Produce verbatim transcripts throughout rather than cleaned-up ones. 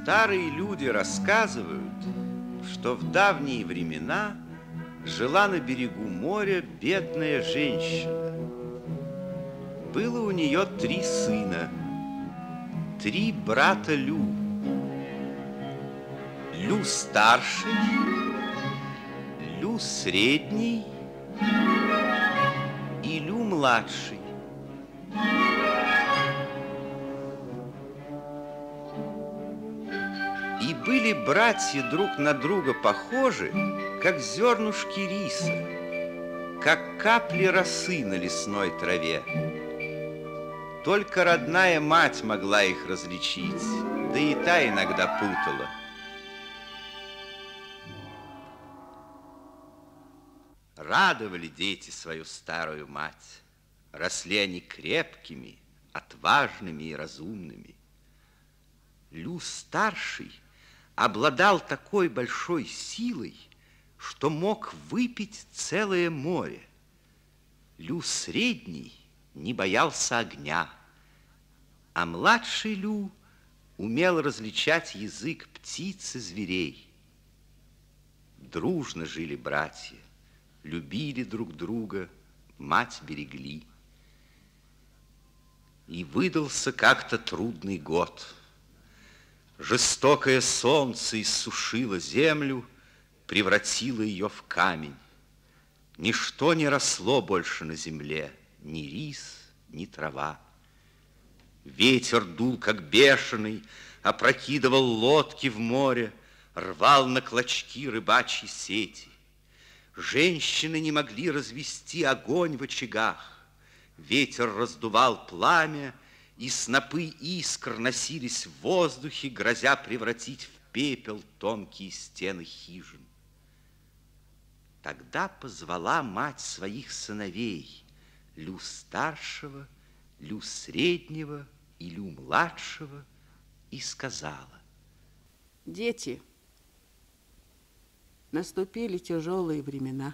Старые люди рассказывают, что в давние времена жила на берегу моря бедная женщина. Было у нее три сына, три брата Лю. Лю старший, Лю средний и Лю младший. И были братья друг на друга похожи, как зернышки риса, как капли росы на лесной траве. Только родная мать могла их различить, да и та иногда путала. Радовали дети свою старую мать. Росли они крепкими, отважными и разумными. Лю старший обладал такой большой силой, что мог выпить целое море. Лю средний не боялся огня, а младший Лю умел различать язык птиц и зверей. Дружно жили братья, любили друг друга, мать берегли. И выдался как-то трудный год. Жестокое солнце иссушило землю, превратило ее в камень. Ничто не росло больше на земле, ни рис, ни трава. Ветер дул, как бешеный, опрокидывал лодки в море, рвал на клочки рыбачьи сети. Женщины не могли развести огонь в очагах. Ветер раздувал пламя, и снопы искр носились в воздухе, грозя превратить в пепел тонкие стены хижин. Тогда позвала мать своих сыновей, Лю старшего, Лю среднего и Лю младшего, и сказала: дети, наступили тяжелые времена.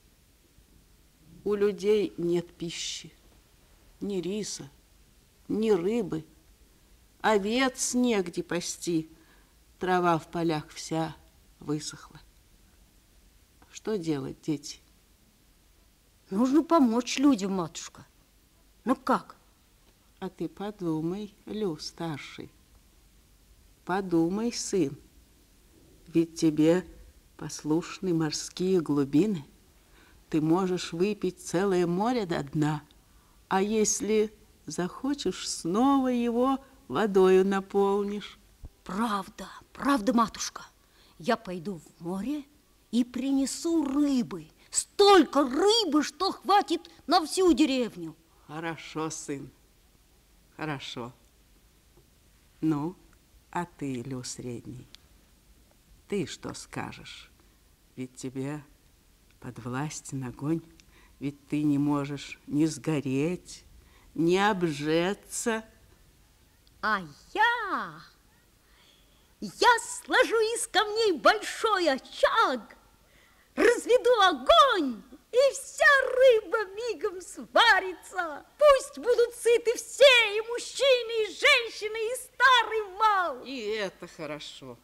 У людей нет пищи, ни риса, ни рыбы, овец негде пасти, трава в полях вся высохла. Что делать, дети? Нужно помочь людям, матушка. Но как? А ты подумай, Лю старший. Подумай, сын. Ведь тебе послушны морские глубины. Ты можешь выпить целое море до дна. А если захочешь, снова его водою наполнишь. Правда, правда, матушка. Я пойду в море и принесу рыбы. Столько рыбы, что хватит на всю деревню. Хорошо, сын, хорошо. Ну, а ты, Лю средний, ты что скажешь? Ведь тебе подвластен огонь, ведь ты не можешь ни сгореть, ни обжеться. А я, я сложу из камней большой очаг, разведу огонь, и вся рыба мигом сварится. Пусть будут сыты все, и мужчины, и женщины, и старый, и мал. И это хорошо.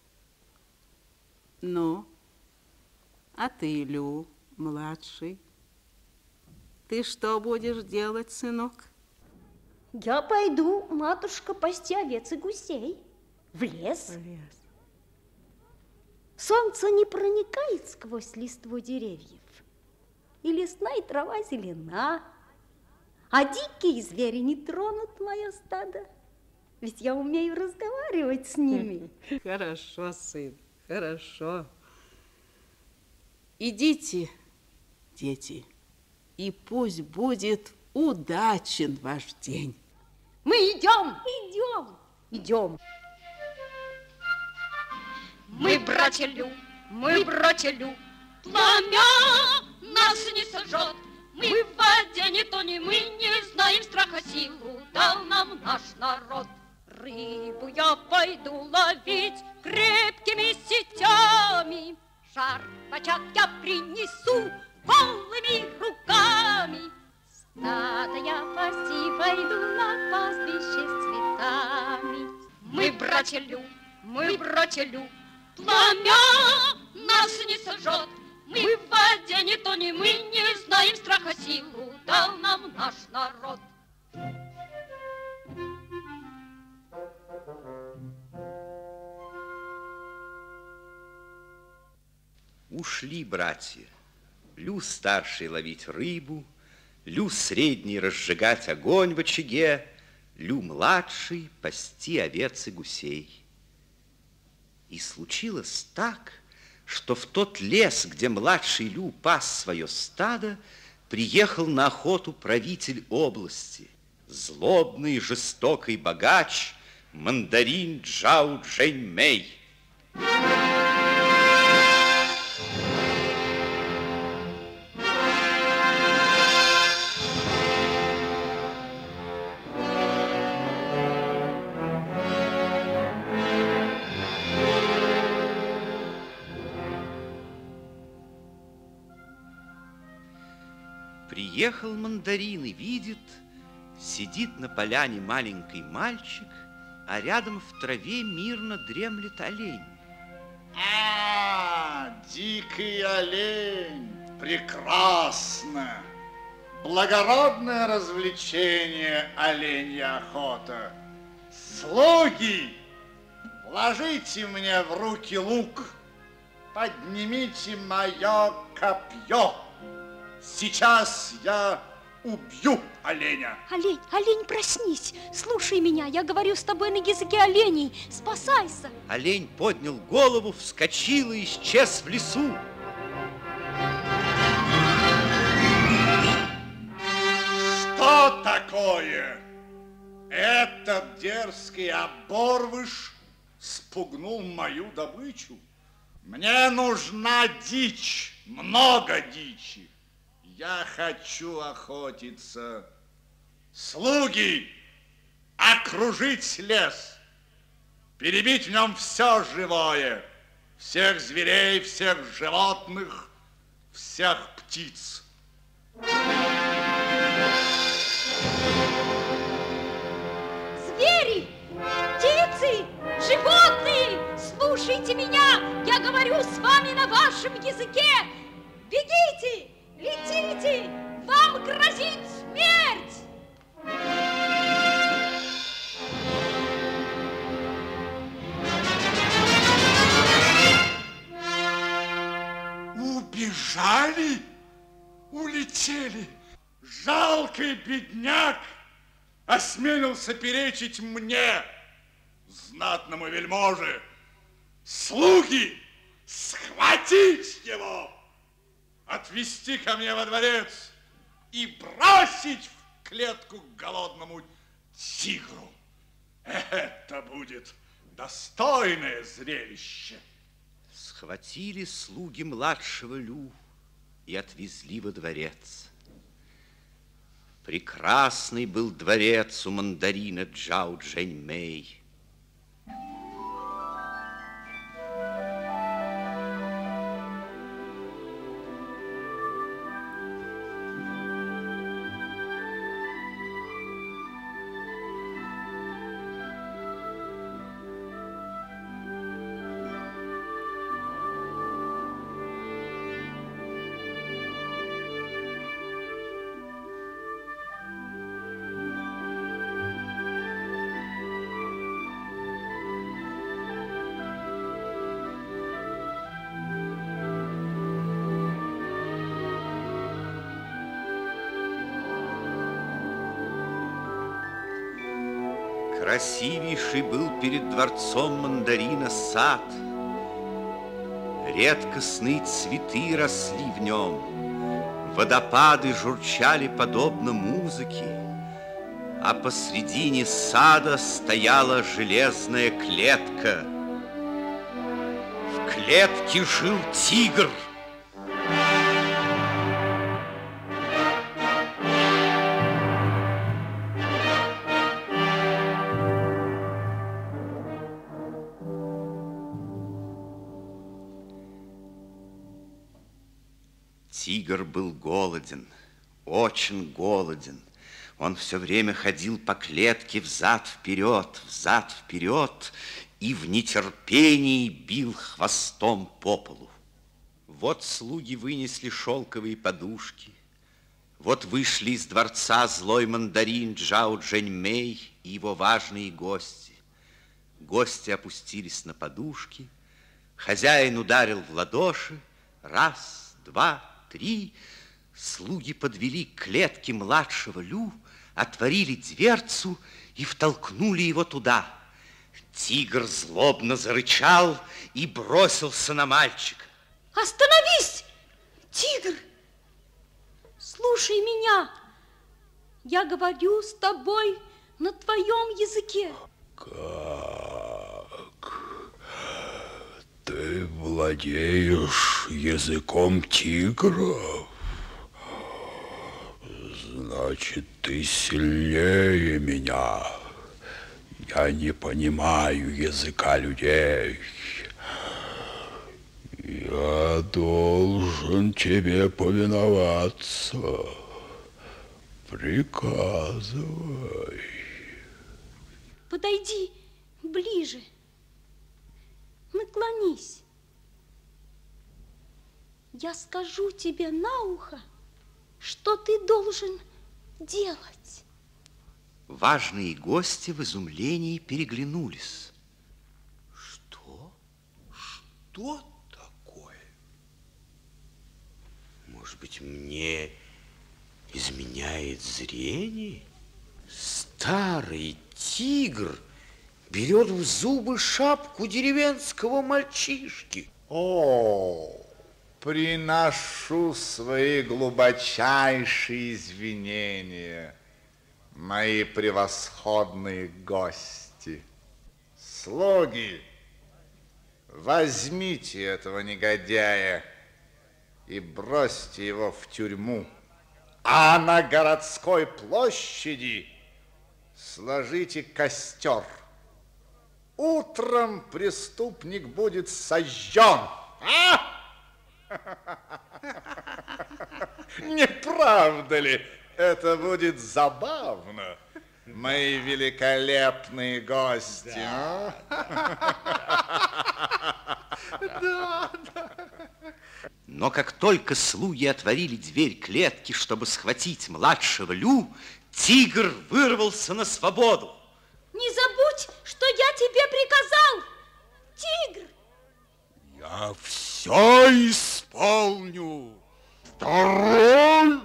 Ну, а ты, Лю, младший, ты что будешь делать, сынок? Я пойду, матушка, пасти овец и гусей в лес. В лес. Солнце не проникает сквозь листву деревьев, и лесная трава зелена, а дикие звери не тронут мое стадо, ведь я умею разговаривать с ними. Хорошо, сын, хорошо. Идите, дети, и пусть будет удачен ваш день. Мы идем, идем, идем. Мы братья Лю, мы братья Лю, пламя нас не сожжет. Мы в воде не тонем, мы не знаем страха, силу дал нам наш народ. Рыбу я пойду ловить крепкими сетями, жар в очаг я принесу голыми руками. Стадо я пасти пойду на пастбище с цветами. Мы братья Лю, Мы, братья Лю, пламя нас не сожжет. Мы в воде не тонем, мы не знаем страха, силу дал нам наш народ. Ушли братья. Лю старший ловить рыбу, Лю средний разжигать огонь в очаге, Лю младший пасти овец и гусей. И случилось так, что в тот лес, где младший Лю пас свое стадо, приехал на охоту правитель области, злобный и жестокий богач, мандарин Джао Джэньмэй. Приехал мандарин и видит, сидит на поляне маленький мальчик, а рядом в траве мирно дремлет олень. А, дикий олень, прекрасно! Благородное развлечение оленья охота. Слуги, вложите мне в руки лук, поднимите мое копье. Сейчас я убью оленя. Олень, олень, проснись, слушай меня, я говорю с тобой на языке оленей, спасайся. Олень поднял голову, вскочил и исчез в лесу. Что такое? Этот дерзкий оборвыш спугнул мою добычу. Мне нужна дичь, много дичи. Я хочу охотиться. Слуги, окружить лес, перебить в нем все живое, всех зверей, всех животных, всех птиц. Звери, птицы, животные, слушайте меня, я говорю с вами на вашем языке. Бегите! Летите! Вам грозит смерть! Убежали? Улетели? Жалкий бедняк осмелился перечить мне, знатному вельможе. Слуги, схватить его! Отвести ко мне во дворец и бросить в клетку к голодному тигру. Это будет достойное зрелище. Схватили слуги младшего Лю и отвезли во дворец. Прекрасный был дворец у мандарина Джао Джэньмэй. Красивейший был перед дворцом мандарина сад. Редкостные цветы росли в нем, водопады журчали подобно музыке, а посредине сада стояла железная клетка. В клетке жил тигр. Тигр был голоден, очень голоден. Он все время ходил по клетке взад-вперед, взад-вперед и в нетерпении бил хвостом по полу. Вот слуги вынесли шелковые подушки, вот вышли из дворца злой мандарин Джао Джэньмэй и его важные гости. Гости опустились на подушки, хозяин ударил в ладоши, раз, два, три. Слуги подвели к клетке младшего Лю, отворили дверцу и втолкнули его туда. Тигр злобно зарычал и бросился на мальчика. Остановись, тигр! Слушай меня. Я говорю с тобой на твоем языке. Как? Ты владеешь языком тигров? Значит, ты сильнее меня. Я не понимаю языка людей. Я должен тебе повиноваться. Приказывай. Подойди ближе. Наклонись. Я скажу тебе на ухо, что ты должен делать. Важные гости в изумлении переглянулись. Что? Что такое? Может быть, мне изменяет зрение? Старый тигр берет в зубы шапку деревенского мальчишки. О, приношу свои глубочайшие извинения, мои превосходные гости. Слуги, возьмите этого негодяя и бросьте его в тюрьму, а на городской площади сложите костер. Утром преступник будет сожжен. А? Не правда ли? Это будет забавно, мои великолепные гости. Да, да. Но как только слуги отворили дверь клетки, чтобы схватить младшего Лю, тигр вырвался на свободу. Не забудь, что я тебе приказал, тигр. Я все исполню. Дорогу!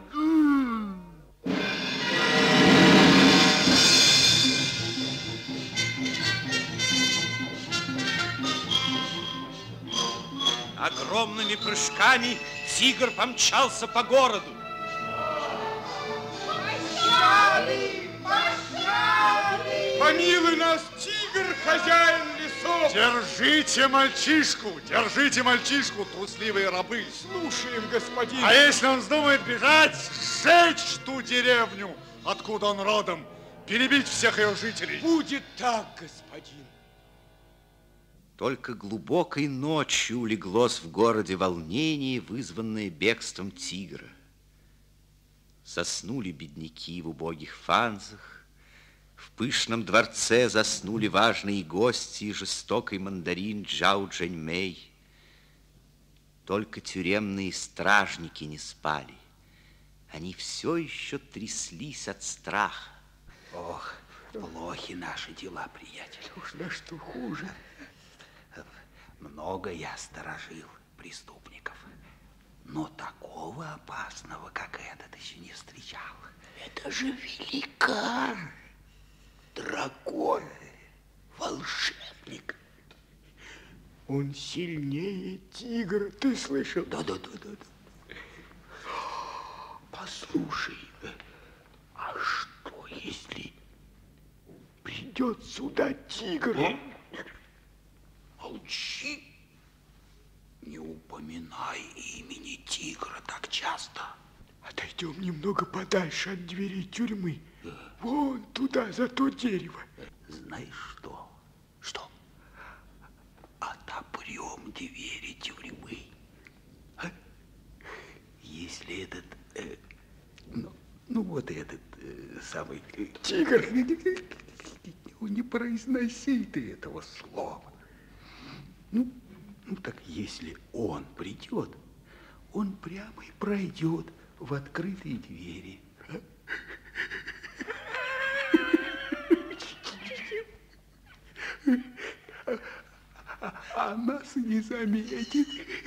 Огромными прыжками тигр помчался по городу. Пощады! Пощады! Помилуй нас, тигр, хозяин лесов! Держите мальчишку, держите мальчишку, трусливые рабы. Слушаем, господин. А если он вздумает бежать, сжечь ту деревню, откуда он родом, перебить всех ее жителей. Будет так, господин. Только глубокой ночью улеглось в городе волнение, вызванное бегством тигра. Заснули бедняки в убогих фанзах, в пышном дворце заснули важные гости и жестокий мандарин Джао Джэньмэй. Только тюремные стражники не спали. Они все еще тряслись от страха. Ох, плохи наши дела, приятель. Уж да что хуже. Много я сторожил преступников, но такого опасного, как этот, еще не встречал. Это же великан, дракон, волшебник. Он сильнее тигра, ты слышал? Да-да-да-да. Послушай, а что если придет сюда тигр? Молчи. Не упоминай имени тигра так часто. Отойдем немного подальше от дверей тюрьмы. Да. Вон туда, за то дерево. Знаешь что? Что? Отопрем двери тюрьмы. А? Если этот... Э, ну, ну, вот этот э, самый... Тигр Ну, не произноси ты этого слова. Ну, ну так если он придет, он прямо и пройдет в открытые двери. А, а нас не заметит.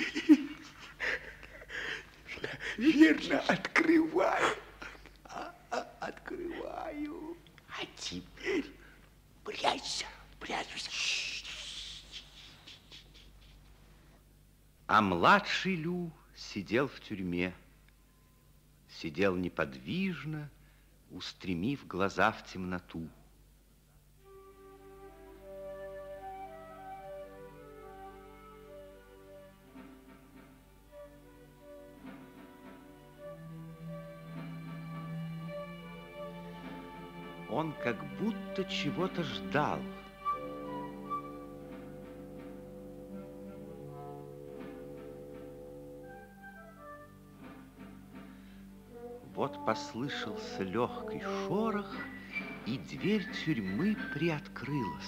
Верно, открываю. А, а, открываю. А теперь прячься, прячься. А младший Лю сидел в тюрьме. Сидел неподвижно, устремив глаза в темноту. Он как будто чего-то ждал. Вот послышался легкий шорох, и дверь тюрьмы приоткрылась.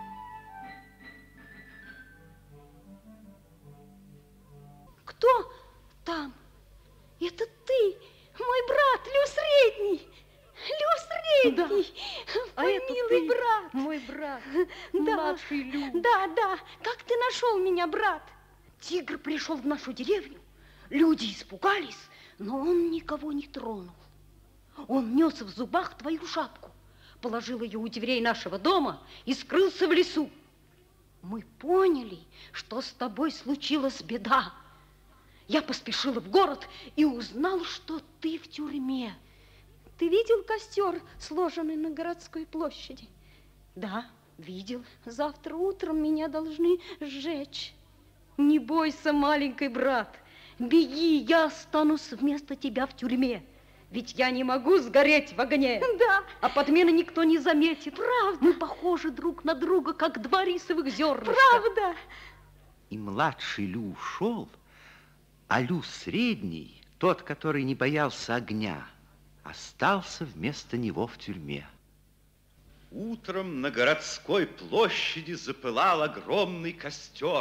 Кто там? Это ты, мой брат, Лю Средний. Лю Средний, да. мой а это милый ты, брат. Мой брат, да, младший Лю. Да, да, как ты нашел меня, брат? Тигр пришел в нашу деревню, люди испугались, но он никого не тронул. Он нес в зубах твою шапку, положил ее у дверей нашего дома и скрылся в лесу. Мы поняли, что с тобой случилась беда. Я поспешила в город и узнал, что ты в тюрьме. Ты видел костер, сложенный на городской площади? Да, видел. Завтра утром меня должны сжечь. Не бойся, маленький брат. Беги, я останусь вместо тебя в тюрьме. Ведь я не могу сгореть в огне. Да. А подмены никто не заметит. Правда. Мы похожи друг на друга, как два рисовых зернышка. Правда. И младший Лю ушел, а Лю Средний, тот, который не боялся огня, остался вместо него в тюрьме. Утром на городской площади запылал огромный костер.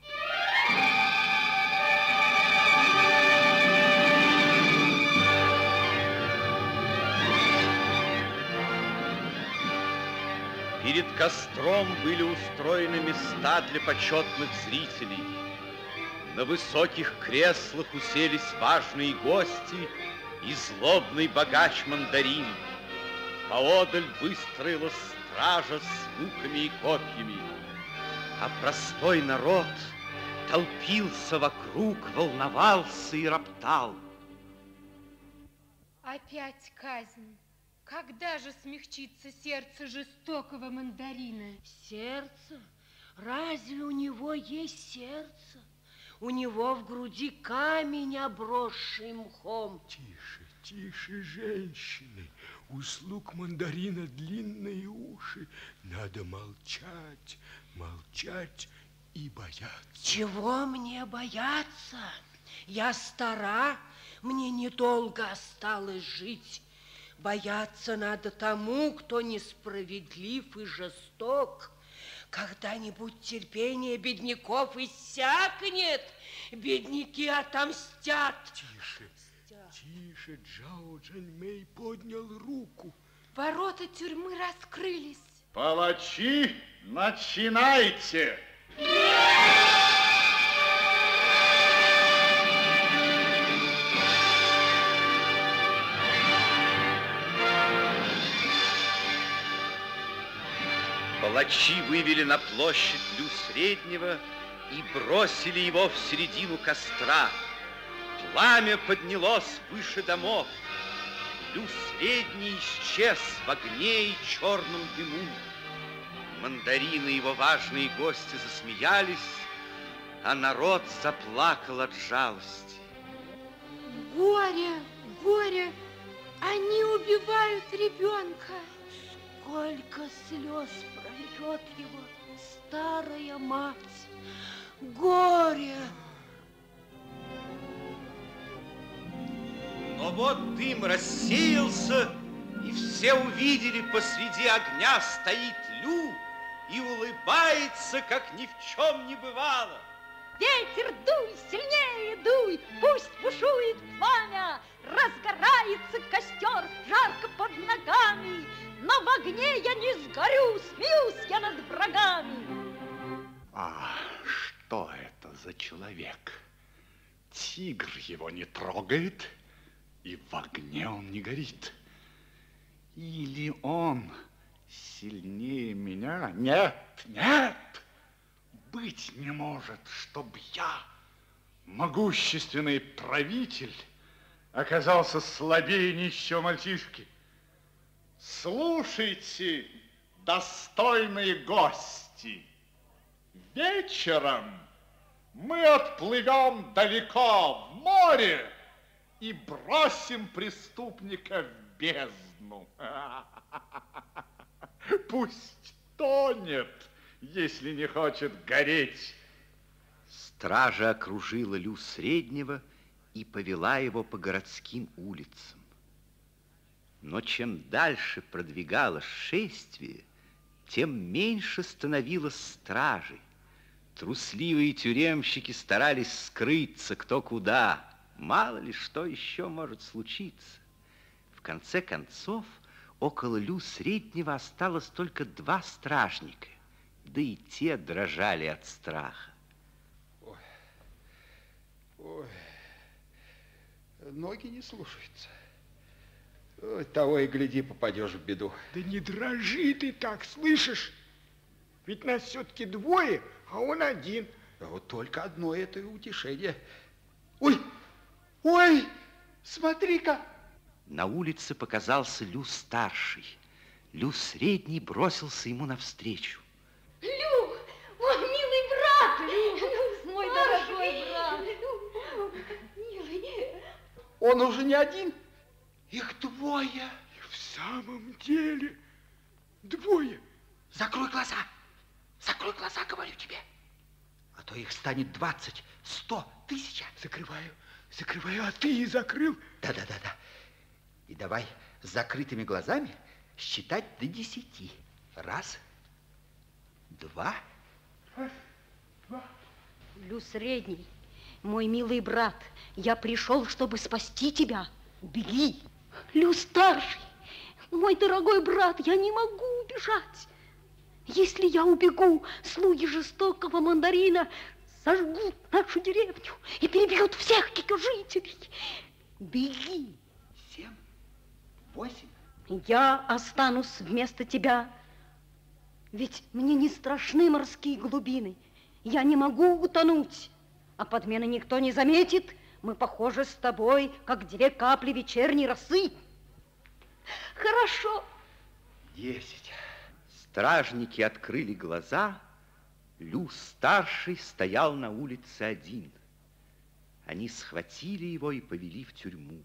Перед костром были устроены места для почетных зрителей. На высоких креслах уселись важные гости и злобный богач Мандарин. Поодаль выстроилась стража с луками и копьями, а простой народ толпился вокруг, волновался и роптал. Опять казнь. Когда же смягчится сердце жестокого Мандарина? Сердце? Разве у него есть сердце? У него в груди камень, обросший мхом. Тише, тише, женщины. У слуг Мандарина длинные уши. Надо молчать, молчать и бояться. Чего мне бояться? Я стара, мне недолго осталось жить. Бояться надо тому, кто несправедлив и жесток. Когда-нибудь терпение бедняков иссякнет, бедняки отомстят. Тише, тише, Джао Джаньмэй поднял руку. Ворота тюрьмы раскрылись. Палачи, начинайте! Палачи вывели на площадь Лю Среднего и бросили его в середину костра. Пламя поднялось выше домов. Лю Средний исчез в огне и черном дыму. Мандарин и его важные гости засмеялись, а народ заплакал от жалости. Горе, горе, они убивают ребенка. Сколько слез прольет его старая мать. Горе! Но вот дым рассеялся, И все увидели, посреди огня стоит Лю и улыбается, как ни в чем не бывало. Ветер, дуй, сильнее дуй, пусть бушует пламя, разгорается костер, жарко под ногами, но в огне я не сгорю, смеюсь я над врагами. А что это за человек? Тигр его не трогает, и в огне он не горит. Или он сильнее меня? Нет, нет! Быть не может, чтобы я, могущественный правитель, оказался слабее нищего мальчишки. Слушайте, достойные гости, вечером мы отплывем далеко в море и бросим преступника в бездну. Пусть тонет, если не хочет гореть. Стража окружила Лю Среднего и повела его по городским улицам. Но чем дальше продвигалось шествие, тем меньше становилось стражей. Трусливые тюремщики старались скрыться кто куда. Мало ли что еще может случиться. В конце концов, около Лю Среднего осталось только два стражника. Да и те дрожали от страха. Ой, ой, ноги не слушаются. Ой, того и гляди, попадешь в беду. Да не дрожи ты так, слышишь? Ведь нас все-таки двое, а он один. Да вот только одно это и утешение. Ой, ой, смотри-ка. На улице показался Лю Старший. Лю Средний бросился ему навстречу. Лю, мой милый брат, Лю, мой дорогой брат. Милый. Он уже не один, их двое. И в самом деле двое. Закрой глаза, закрой глаза, говорю тебе. А то их станет двадцать, сто, тысяча. Закрываю, закрываю, а ты и закрыл. Да-да-да-да. И давай с закрытыми глазами считать до десяти. Раз, два. Раз, два. Лю Средний, мой милый брат, я пришел, чтобы спасти тебя. Беги. Лю Старший, мой дорогой брат, я не могу убежать. Если я убегу, слуги жестокого мандарина сожгут нашу деревню и перебьют всех ее жителей. Беги. Семь, восемь. Я останусь вместо тебя, ведь мне не страшны морские глубины. Я не могу утонуть, а подмены никто не заметит. Мы похожи с тобой, как две капли вечерней росы. Хорошо. Десять. Стражники открыли глаза. Лю Старший стоял на улице один. Они схватили его и повели в тюрьму.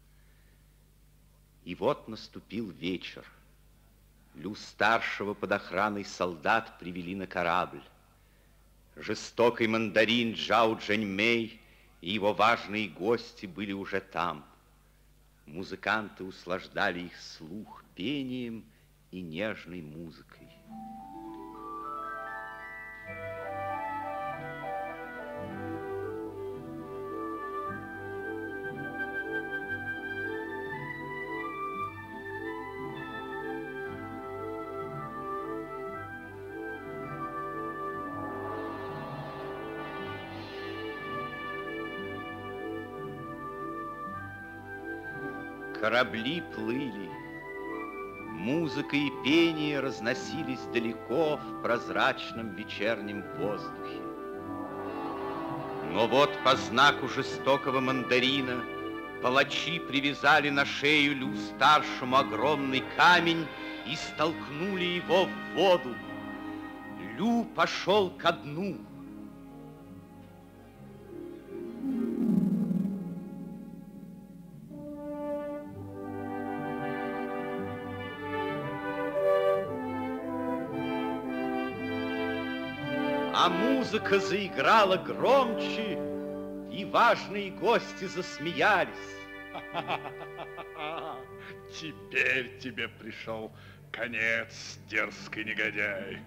И вот наступил вечер. Лю Старшего под охраной солдат привели на корабль. Жестокий мандарин Джао Джэньмэй и его важные гости были уже там. Музыканты услаждали их слух пением и нежной музыкой. Корабли плыли, музыка и пение разносились далеко в прозрачном вечернем воздухе. Но вот по знаку жестокого мандарина палачи привязали на шею Лю Старшему огромный камень и столкнули его в воду. Лю пошел ко дну. А музыка заиграла громче, и важные гости засмеялись. Теперь тебе пришел конец, дерзкий негодяй.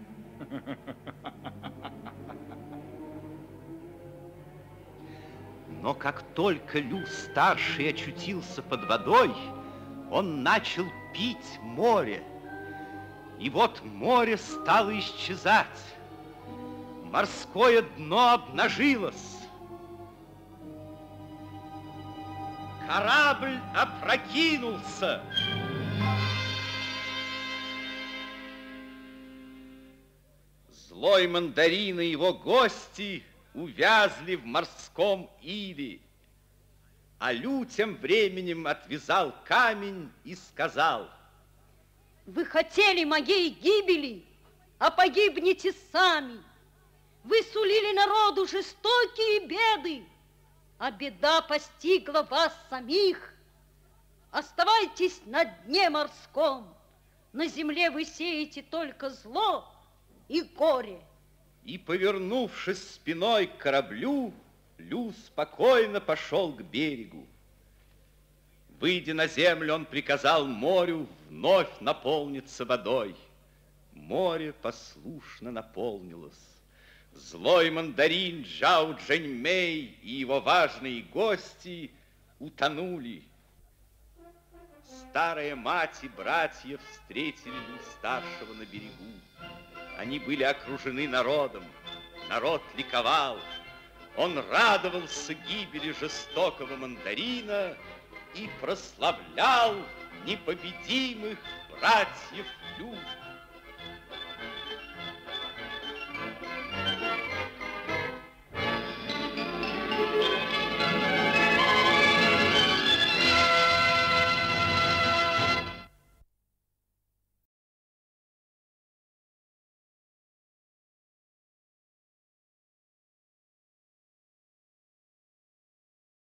Но как только Лю-старший очутился под водой, он начал пить море. И вот море стало исчезать. Морское дно обнажилось. Корабль опрокинулся. Злой мандарин и его гости увязли в морском иле. А Лю тем временем отвязал камень и сказал: вы хотели моей гибели, а погибнете сами. Вы сулили народу жестокие беды, а беда постигла вас самих. Оставайтесь на дне морском, на земле вы сеете только зло и горе. И, повернувшись спиной к кораблю, Лю спокойно пошел к берегу. Выйдя на землю, он приказал морю вновь наполниться водой. Море послушно наполнилось. Злой мандарин Джао Джэньмэй и его важные гости утонули. Старая мать и братья встретили Лю-старшего на берегу. Они были окружены народом. Народ ликовал. Он радовался гибели жестокого мандарина и прославлял непобедимых братьев Лю.